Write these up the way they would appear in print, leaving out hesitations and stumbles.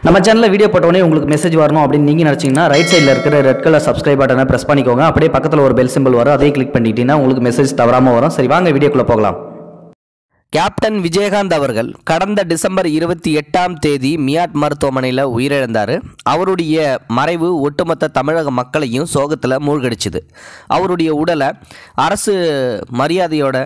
நம்ம சேனல்ல வீடியோ போட்டோனே உங்களுக்கு மெசேஜ் வரணும் அப்படின்னு நீங்க நினைச்சீங்கன்னா ரைட் சைடுல இருக்கிற ரெட் கலர் சப்ஸ்கிரைப் பட்டனை பிரஸ் பண்ணிக்கோங்க. அப்படியே பக்கத்துல ஒரு பெல் சிம்பிள் வரும், அதையும் கிளிக் பண்ணிட்டீங்கன்னா உங்களுக்கு மெசேஜ் தவறாம வரும். சரி, வாங்க வீடியோக்குள்ள போகலாம். கேப்டன் விஜயகாந்த் அவர்கள் கடந்த டிசம்பர் 28ஆம் தேதி மியாட் மருத்துவமனையில் உயிரிழந்தார். அவருடைய மறைவு ஒட்டுமொத்த தமிழக மக்களையும் சோகத்தில் மூழ்கடிச்சுது. அவருடைய உடலை அரசு மரியாதையோட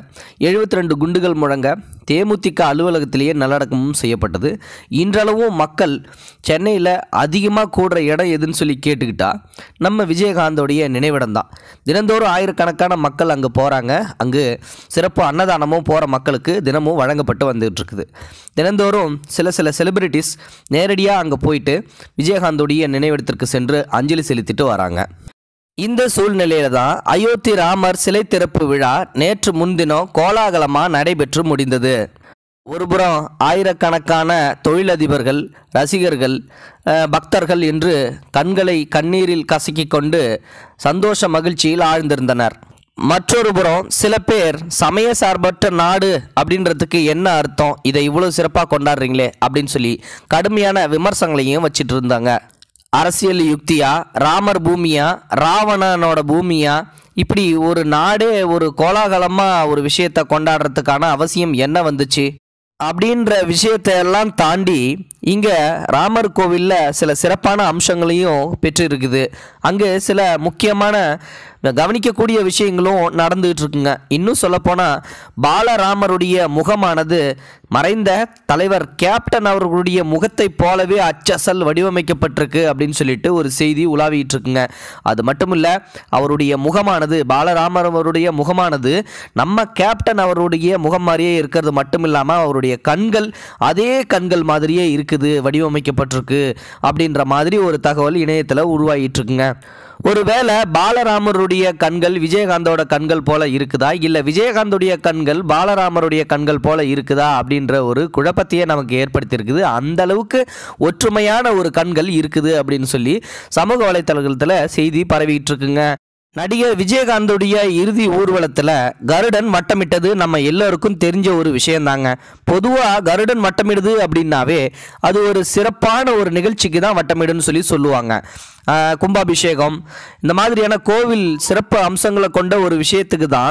72 குண்டுகள் முழங்க தேமுதிக அலுவலகத்திலேயே நல்லடக்கமும் செய்யப்பட்டது. இன்றளவும் மக்கள் சென்னையில் அதிகமாக கூடுற இடம் எதுன்னு சொல்லி கேட்டுக்கிட்டா நம்ம விஜயகாந்தோடைய நினைவிடம் தான். தினந்தோறும் ஆயிரக்கணக்கான மக்கள் அங்கே போகிறாங்க. அங்கு சிறப்பு அன்னதானமும் போகிற மக்களுக்கு தினமும் வழங்கப்பட்டு வந்துட்டு இருக்குது. தினந்தோறும் சில செலிபிரிட்டிஸ் நேரடியாக அங்கே போயிட்டு விஜயகாந்தோடைய நினைவிடத்திற்கு சென்று அஞ்சலி செலுத்திட்டு வராங்க. இந்த சூழ்நிலையில தான் அயோத்தி ராமர் சிலை திறப்பு விழா நேற்று முன்தினம் கோலாகலமாக நடைபெற்று முடிந்தது. ஒருபுறம் ஆயிரக்கணக்கான தொழிலதிபர்கள், ரசிகர்கள், பக்தர்கள் என்று கண்களை கண்ணீரில் கசக்கிக் கொண்டு சந்தோஷ மகிழ்ச்சியில் ஆழ்ந்திருந்தனர். மற்றொரு புறம் சில பேர் சமய சார்பற்ற நாடு அப்படின்றதுக்கு என்ன அர்த்தம், இதை இவ்வளோ சிறப்பாக கொண்டாடுறீங்களே அப்படின்னு சொல்லி கடுமையான விமர்சனங்களையும் வச்சிட்டு இருந்தாங்க. அரசியல் யுக்தியா, ராமர் பூமியா, ராவணனோட பூமியா, இப்படி ஒரு நாடே ஒரு கோலாகலமாக ஒரு விஷயத்தை கொண்டாடுறதுக்கான அவசியம் என்ன வந்துச்சு அப்படின்ற விஷயத்தை எல்லாம் தாண்டி இங்கே ராமர் கோவிலில் சில சிறப்பான அம்சங்களையும் பெற்று இருக்குது. அங்கே சில முக்கியமான கவனிக்கக்கூடிய விஷயங்களும் நடந்துகிட்டு இருக்குங்க. இன்னும் சொல்லப்போனால் பாலராமருடைய முகமானது மறைந்த தலைவர் கேப்டன் அவர்களுடைய முகத்தை போலவே அச்சசல் வடிவமைக்கப்பட்டிருக்கு அப்படின்னு சொல்லிட்டு ஒரு செய்தி உலாவிட்டு இருக்குங்க. அது மட்டும் இல்லை, அவருடைய முகமானது, பாலராமருடைய முகமானது நம்ம கேப்டன் அவருடைய முகம் மாதிரியே இருக்கிறது மட்டும் இல்லாமல் அவருடைய கண்கள் அதே கண்கள் மாதிரியே இருக்குது, வடிவமைக்கப்பட்டிருக்கு அப்படின்ற மாதிரி ஒரு தகவல் இணையத்தில் உருவாகிட்டு இருக்குங்க. ஒருவேளை பாலராமருடைய கண்கள் விஜயகாந்தோட கண்கள் போல இருக்குதா, இல்லை விஜயகாந்தோடைய கண்கள் பாலராமருடைய கண்கள் போல இருக்குதா அப்படின்ற ஒரு குழப்பத்தையே நமக்கு ஏற்படுத்தியிருக்குது. அந்த அளவுக்கு ஒற்றுமையான ஒரு கண்கள் இருக்குது அப்படின்னு சொல்லி சமூக வலைத்தளத்தில் செய்தி பரவிட்டு இருக்குங்க. நடிகர் விஜயகாந்தோடைய இறுதி ஊர்வலத்தில் கருடன் வட்டமிட்டது நம்ம எல்லோருக்கும் தெரிஞ்ச ஒரு விஷயந்தாங்க. பொதுவாக கருடன் வட்டமிடுது அப்படின்னாவே அது ஒரு சிறப்பான ஒரு நிகழ்ச்சிக்கு தான் வட்டமிடுன்னு சொல்லி சொல்லுவாங்க. கும்பாபிஷேகம் இந்த மாதிரியான கோவில் சிறப்பு அம்சங்களை கொண்ட ஒரு விஷயத்துக்கு தான்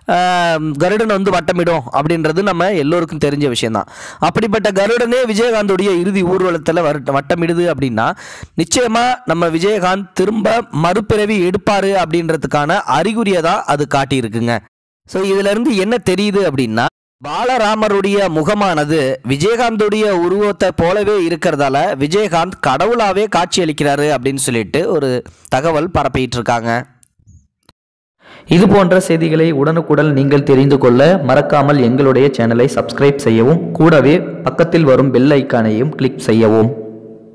கருடன் வந்து வட்டமிடும் அப்படின்றது நம்ம எல்லோருக்கும் தெரிஞ்ச விஷயம்தான். அப்படிப்பட்ட கருடனே விஜயகாந்தோடைய இறுதி ஊர்வலத்தில் வட்டமிடுது அப்படின்னா நிச்சயமாக நம்ம விஜயகாந்த் திரும்ப மறுபிறவி எடுப்பார் அப்படின்றதுக்கான அறிகுறியை தான் அது காட்டியிருக்குங்க. ஸோ இதிலிருந்து என்ன தெரியுது அப்படின்னா, பாலராமருடைய முகமானது விஜயகாந்தோடைய உருவத்தை போலவே இருக்கிறதால விஜயகாந்த் கடவுளாவே காட்சி அளிக்கிறாரு அப்படின்னு சொல்லிட்டு ஒரு தகவல் பரப்பிட்டு இருக்காங்க. இது போன்ற செய்திகளை உடனுக்குடன் நீங்கள் தெரிந்து கொள்ள மறக்காமல் எங்களுடைய சேனலை சப்ஸ்கிரைப் செய்யவும், கூடவே பக்கத்தில் வரும் பெல் ஐக்கானையும் கிளிக் செய்யவும்.